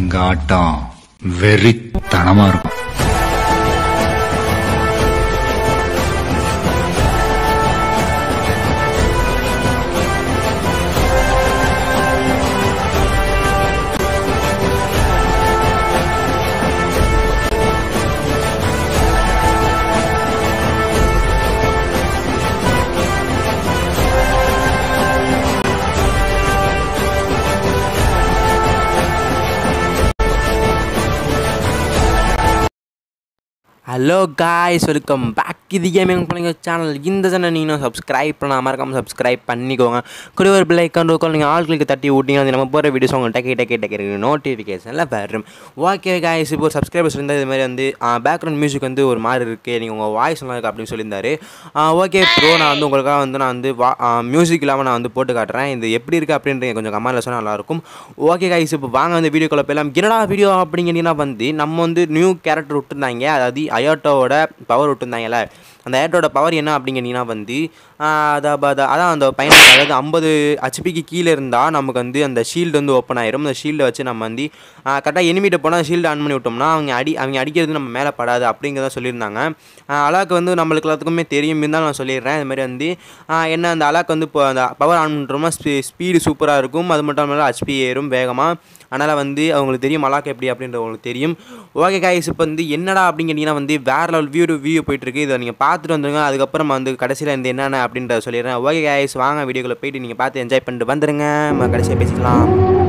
எங்க ஆட்டம் வெறித்தனமா இருக்கும். Hello guys, welcome back. இது கேமிங் பிள்ளைங்க சேனல். இந்த சேனல் நீங்கள் சப்ஸ்கிரைப் பண்ணாமல் மறக்காமல் சப்ஸ்கிரைப் பண்ணிக்கோங்க. கூட ஒரு பிள்ளை ஐக்கான் இருக்கும், நீங்கள் ஆட்களுக்கு தட்டி விட்டிங்கன்னா அது நம்ம போகிற வீடியோஸ் உங்கள் டக்கே நோட்டிஃபிகேஷனில் வரும். ஓகே காய்ஸ், இப்போ ஒரு சப்ஸ்கிரைபர்ஸ் இருந்தால் இது மாதிரி வந்து பேக்ரவுண்ட் மியூசிக் வந்து ஒரு மாதிரி இருக்குது, நீங்கள் உங்கள் வாய்ஸ் நல்லா இருக்குது அப்படின்னு சொல்லியிருந்தாரு. ஓகே ப்ரோ, நான் வந்து உங்களுக்காக வந்து நான் வந்து மியூசிக் இல்லாமல் நான் வந்து போட்டு காட்டுறேன். இது எப்படி இருக்குது அப்படின்றது கொஞ்சம் கமெண்ட்டில் சொன்னால் நல்லாயிருக்கும். ஓகே காய்ஸ், இப்போ வாங்க வந்து வீடியோக்குள்ளே போயிடலாம். என்னடா வீடியோ அப்படிங்கன்னா வந்து நம்ம வந்து நியூ கேரக்டர் விட்டுருந்தாங்க, அதாவது அயோட்டோவோட பவர் விட்டுருந்தாங்கல்ல. அந்த அயோட்டோட பவர் என்ன அப்படிங்கன்னா வந்து அதான் அந்த பையனுக்கு, அதாவது 50 ஹெச்பிக்கு கீழே இருந்தால் நமக்கு வந்து அந்த ஷீல்டு வந்து ஓப்பன் ஆயிரும். அந்த ஷீல்டை வச்சு நம்ம வந்து கரெக்டாக எனிமிட்ட போனால் ஷீல்டு ஆன் பண்ணி விட்டோம்னா அவங்க அடிக்கிறது நம்ம மேலே படாது அப்படிங்கிறத சொல்லியிருந்தாங்க. அலாக்கு வந்து நம்மளுக்கு எல்லாத்துக்குமே தெரியும், இருந்தாலும் நான் சொல்லிடுறேன். இது மாதிரி வந்து என்ன அந்த அலாக்கு வந்து இப்போ அந்த பவர் ஆன் பண்ணுறோம்னா ஸ்பீடு சூப்பராக இருக்கும். அது மட்டும் இல்லாமல் ஹெச்பி ஏறும் வேகமாக. அதனால் வந்து அவங்களுக்கு தெரியும் அலாக்கு எப்படி அப்படின்றது அவங்களுக்கு தெரியும். ஓகே காய்ஸ், இப்போ வந்து என்னடா அப்படிங்கிட்டிங்கன்னா வந்து வேறு லெவல் வியூ போயிட்டுருக்கு. இதை நீங்கள் பார்த்துட்டு வந்துடுங்க. அதுக்கப்புறம் வந்து கடைசியில் இந்த என்னென்ன அப்படின்றத சொல்லிடுறேன். ஓகே காய்ஸ், வாங்க வீடியோக்குள்ளே போயிட்டு நீங்கள் பார்த்து என்ஜாய் பண்ணிட்டு வந்துடுங்க. நம்ம கடைசியாக பேசிக்கலாம்.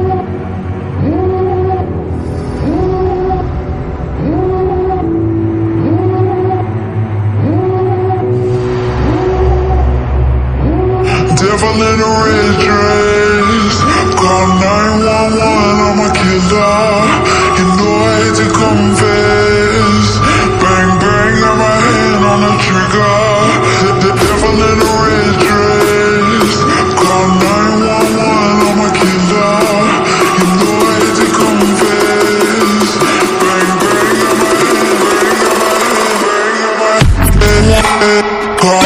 Devil in a red dress, call 911, I'm a killer. You know I hate to confess. Bang bang, got my hand on the trigger. The devil in a red dress, call 911, I'm a killer. You know I hate to confess. Bang bang, got my hand, call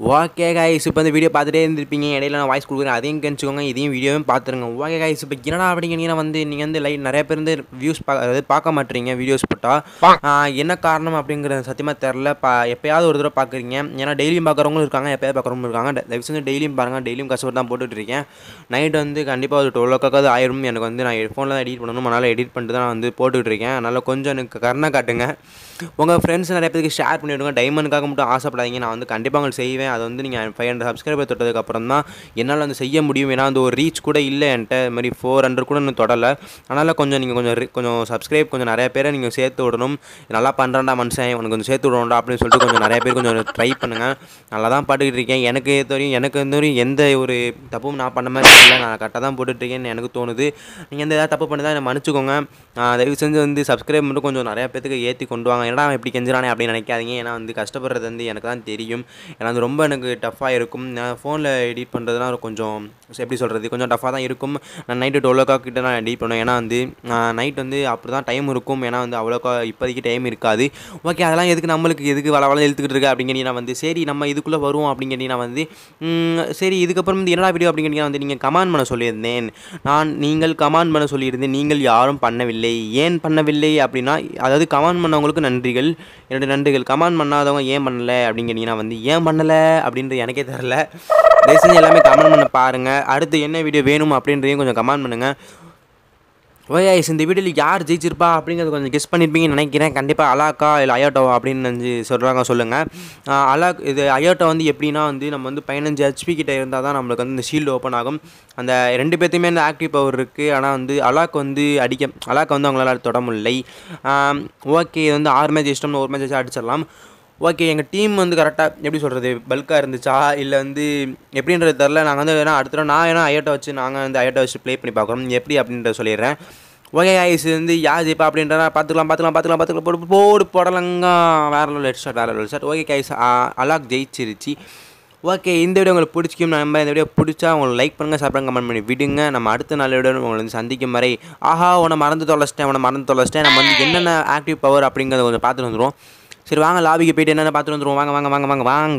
okay guys, இப்போ இந்த video பார்த்துட்டே இருந்திருப்பீங்க. இடையில நான் voice கொடுக்குறேன், அதையும் கணிச்சுக்கோங்க, இதையும் வீடியோவும் பார்த்துருங்க. ஓகே கைஸ், இப்போ என்னடா அப்படிங்கன்னா நீங்கள் வந்து நிறைய பேர் வந்து வியூஸ் அதாவது பார்க்க மாட்டீங்க வீடியோஸ் போட்டால். என்ன காரணம் அப்படிங்கிறது சத்தியமாக தெரில. எப்போயாவது ஒரு தடவை பார்க்குறீங்க. ஏன்னா டெய்லியும் பார்க்குறவங்களும் இருக்காங்க, எப்போயாவது பார்க்குறவங்களும் இருக்காங்க. தயவு செஞ்சு டெய்லியும் பாருங்கள். டெய்லியும் கஷ்டப்பட்டு தான் போட்டுட்ருக்கேன். நைட் வந்து கண்டிப்பாக ஒரு 12 o'clock ஆயிரும். எனக்கு வந்து நான் ஃபோனில் தான் எடிட் பண்ணணும், அதனால் எடிட் பண்ணிட்டு தான் நான் வந்து போட்டுட்ருக்கேன். அதனால் கொஞ்சம் எனக்கு கருணை காட்டுங்க. உங்கள் ஃப்ரெண்ட்ஸ் நிறைய பேருக்கு ஷேர் பண்ணிவிடுங்க. டைமண்டுக்காக மட்டும் ஆசைப்படாதீங்க. நான் வந்து கண்டிப்பாக உங்களுக்கு செய்வேன். அதை வந்து நீங்கள் 500 சப்ஸ்கிரைபர் தொட்டதுக்கப்புறம் தான் என்னால் வந்து செய்ய முடியும். ஏன்னா அந்த ஒரு ரீச் கூட இல்லை என்கிட்ட. இது மாதிரி 400 கூட இன்னும் தொடலை. அதனால் நீங்கள் கொஞ்சம் சப்ஸ்கிரைப் கொஞ்சம் நிறைய பேரை நீங்கள் சேர்த்து விடணும். நல்லா பண்ணுறேன்டா மனுஷன், உனக்கு கொஞ்சம் சேர்த்து விடணும்டா அப்படின்னு சொல்லிட்டு கொஞ்சம் நிறைய பேர் கொஞ்சம் ட்ரை பண்ணுங்கள். நல்லா தான் பாட்டுக்கிட்டு இருக்கேன். எனக்கு இந்த வரையும் எந்த ஒரு தப்பும் நான் பண்ண மாதிரி இல்லை. நான் கரெக்டாக தான் போட்டுட்ருக்கேன்னு எனக்கு தோணுது. நீங்கள் எந்த ஏதாவது தப்பு பண்ணி தான் என்னை மன்னிச்சுக்கோங்க. தயவு செஞ்சு வந்து சப்ஸ்கிரைப் மட்டும் கொஞ்சம் நிறையா பேருக்கு ஏற்றி கொண்டு வாங்க. ஏன்னா எப்படி கெஞ்சிரானே அப்படின்னு நினைக்காதீங்க. ஏன்னா வந்து கஷ்டப்படுறது வந்து எனக்கு தான் தெரியும். ஏன்னா அது ரொம்ப எனக்கு டஃப்பாக இருக்கும். நான் ஃபோனில் எடிட் பண்ணுறதுலாம் கொஞ்சம் எப்படி சொல்கிறது, கொஞ்சம் டஃப்பாக தான் இருக்கும். நான் நைட்டு 12 o'clock கிட்ட நான் எடிட் பண்ணுவேன். ஏன்னா வந்து நைட் வந்து அப்படி தான் டைம் இருக்கும். ஏன்னா வந்து அவ்வளோக்கா இப்போதைக்கு டைம் இருக்காது. ஓகே, அதெல்லாம் எதுக்கு வள இழுத்துக்கிட்டு இருக்கு அப்படிங்கிறீங்கன்னா வந்து சரி நம்ம இதுக்குள்ளே வருவோம் அப்படிங்கிறீங்கன்னா வந்து சரி இதுக்கப்புறம் வந்து என்னடா வீடியோ அப்படிங்கிறீங்கன்னா வந்து நீங்கள் கமெண்ட் பண்ண சொல்லியிருந்தேன். நீங்கள் கமெண்ட் பண்ண சொல்லியிருந்தேன். நீங்கள் யாரும் பண்ணவில்லை. ஏன் பண்ணவில்லை அப்படின்னா, அதாவது கமெண்ட் பண்ணவங்களுக்கு நன்றிகள், என்னுடைய நன்றிகள். கமெண்ட் பண்ணாதவங்க ஏன் பண்ணலை அப்படிங்கிறீங்கன்னா வந்து ஏன் பண்ணலை அப்படின்றது எனக்கே தெரில. தயவு செஞ்சு எல்லாமே கமெண்ட் பண்ண பாருங்கள். அடுத்து என்ன வீடியோ வேணும் அப்படின்றதையும் கொஞ்சம் கமெண்ட் பண்ணுங்கள். ஓகே, இந்த வீடியோவில் யார் ஜெயிச்சிருப்பா அப்படிங்கிறது கொஞ்சம் கெஸ் பண்ணியிருப்பீங்கன்னு நினைக்கிறேன். கண்டிப்பாக அலாக்கா இல்லை அயோட்டோவா அப்படின்னு சொல்லுங்கள். இது அயோட்டோ வந்து எப்படின்னா வந்து நம்ம வந்து 15 HP கிட்ட இருந்தால் தான் நம்மளுக்கு வந்து இந்த ஷீல்டு ஓப்பன் ஆகும். அந்த 2 பேர்த்தையுமே அந்த ஆக்டிவ் பவர் இருக்குது. ஆனால் வந்து அலாக் வந்து வந்து அவங்களால தொட முடியலை. ஓகே, இது வந்து 6 மேட்ச் இஷ்டம்னு 1 மேட்ச் அடிச்சிடலாம். ஓகே, எங்கள் டீம் வந்து கரெக்டாக எப்படி சொல்கிறது, பல்காக இருந்துச்சா இல்லை வந்து எப்படின்றது தெரில. நாங்கள் வந்து அடுத்த நான் அயோட்டோ வச்சு நாங்கள் வந்து அயோட்டோ வச்சு ப்ளே பண்ணி பார்க்குறோம் எப்படி அப்படின்றத சொல்லிடுறேன். ஓகே ஐஸ், வந்து யார் ஜெயிப்பா அப்படின்றத பார்த்துக்கலாம் போடலங்க. வேறு லெவல் ஷாட். ஓகே ஐஸ், அலாக் ஜெயிச்சிருச்சு. ஓகே, இந்த வீடியோ உங்களுக்கு பிடிச்சிக்கும். நம்ம இந்த வீடியோ பிடிச்சா உங்களுக்கு லைக் பண்ணுங்கள், சாப்பிடுங்க, கமெண்ட் பண்ணி விடுங்க. நம்ம அடுத்த நாள் வீடியோ உங்களை வந்து சந்திக்கும் வரை உன்னை மறந்து தொலைச்சிட்டேன். நம்ம வந்து என்னென்ன ஆக்டிவ் பவர் அப்படிங்கிறத கொஞ்சம் பார்த்துட்டு வந்துடுவோம். சரி வாங்க, லாபிக்கு போய்ட்டு என்னென்ன பார்த்துட்டு வந்துடுவோம். வாங்க.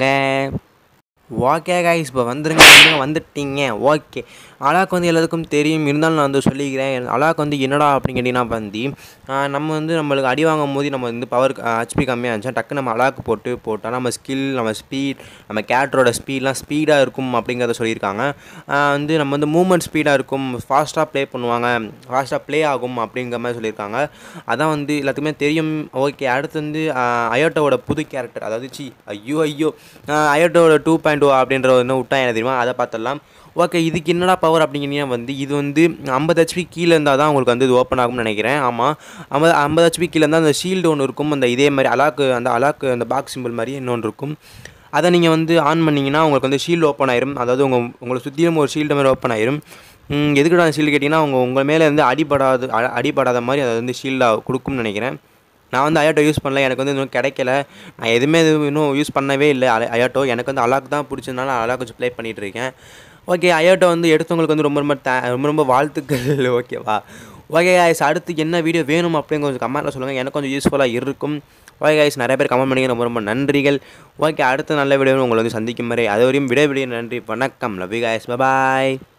ஓகே கைஸ், இப்போ வந்துட்டீங்க. ஓகே, அலாக் வந்து எல்லாத்துக்கும் தெரியும், இருந்தாலும் நான் வந்து சொல்லிக்கிறேன். அலாக் வந்து என்னடா அப்படின்னு கேட்டிங்கன்னா வந்து நம்ம வந்து நம்மளுக்கு அடி வாங்கும் போது நம்ம வந்து பவர் HP கம்மியாக இருந்துச்சா டக்கு நம்ம அலாக் போட்டால் நம்ம ஸ்கில், நம்ம ஸ்பீட், நம்ம கேரக்டரோட ஸ்பீட்லாம் ஸ்பீடாக இருக்கும் அப்படிங்கிறத சொல்லியிருக்காங்க. வந்து நம்ம வந்து மூவ்மெண்ட் ஸ்பீடாக இருக்கும், ஃபாஸ்ட்டாக ப்ளே ஆகும் அப்படிங்கிற மாதிரி சொல்லியிருக்காங்க. அதான் வந்து எல்லாத்துக்குமே தெரியும். ஓகே, அடுத்து வந்து அயோட்டோவோட புது கேரக்டர், அதாவது அயோட்டோவோட 2.0 அப்படின்ற ஒன்று விட்டா எனக்கு தெரியுமா, அதை பார்த்துடலாம். ஓகே, இதுக்கு என்னடா பவர் அப்படிங்கன்னா வந்து இது வந்து 50 HP கீழே இருந்தால் தான் உங்களுக்கு வந்து இது ஓப்பன் ஆகும்னு நினைக்கிறேன். ஆமாம், 50 HP கீழே இருந்தால் அந்த ஷீல்டு ஒன்று இருக்கும். அந்த இதே மாதிரி அலாக்கு அந்த பாக்ஸ் சிம்பிள் மாதிரி இன்னொன்று இருக்கும். அதை நீங்கள் வந்து ஆன் பண்ணிங்கன்னா உங்களுக்கு வந்து ஷீல்டு ஓப்பன் ஆயிரும். அதாவது உங்களை சுற்றிலும் ஒரு ஷீல்டு மாதிரி ஓப்பன் ஆயிரும். எதுக்குடா அந்த ஷீல்டு கேட்டிங்கன்னா உங்கள் மேலே வந்து அடிபடாத மாதிரி அதை வந்து ஷீல்டாக கொடுக்கும்னு நினைக்கிறேன். நான் வந்து அயோட்டோ யூஸ் பண்ணல, எனக்கு வந்து இன்னும் கிடைக்கல. நான் எதுவுமே இன்னும் யூஸ் பண்ணவே இல்லை அயோட்டோ. எனக்கு வந்து அலாக் தான் பிடிச்சதுனால அலாக் வச்சு ப்ளே பண்ணிகிட்ருக்கேன். ஓகே, அயோட்டோ வந்து எடுத்தவங்களுக்கு வந்து ரொம்ப வாழ்த்துக்கள். ஓகேவா? ஓகே கைஸ், அடுத்து என்ன வீடியோ வேணும் அப்படின்னு கொஞ்சம் கமெண்ட்டில் சொல்லுங்கள், எனக்கு கொஞ்சம் யூஸ்ஃபுல்லாக இருக்கும். ஓகே கைஸ், நிறைய பேர் கமெண்ட் பண்ணிங்க, ரொம்ப நன்றிகள். ஓகே, அடுத்த நல்ல வீடியோ உங்களை வந்து சந்திக்கும் வரை அது வரையும் விட நன்றி. வணக்கம். Love you guys, bye bye.